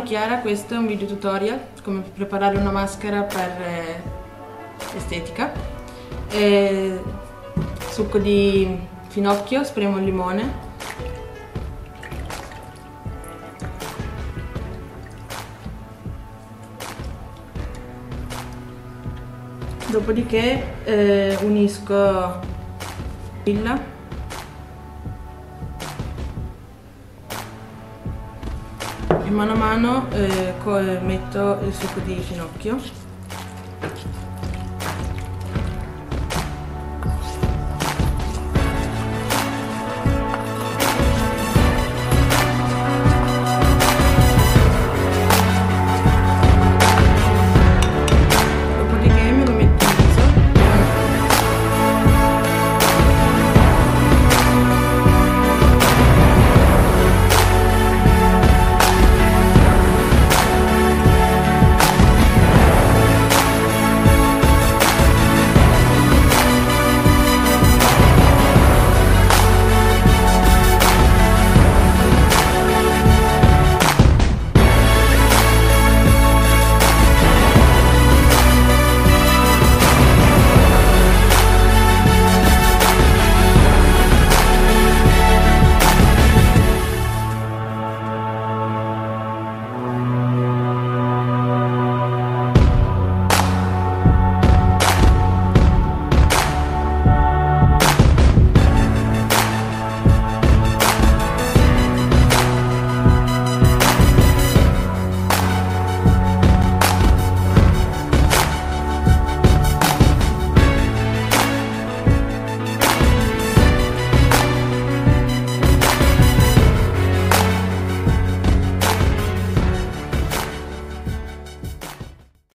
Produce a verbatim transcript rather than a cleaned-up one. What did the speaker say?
Chiara, questo è un video tutorial come preparare una maschera per eh, estetica. E succo di finocchio, spremo il limone, dopodiché eh, unisco villa e mano a mano eh, metto il succo di finocchio.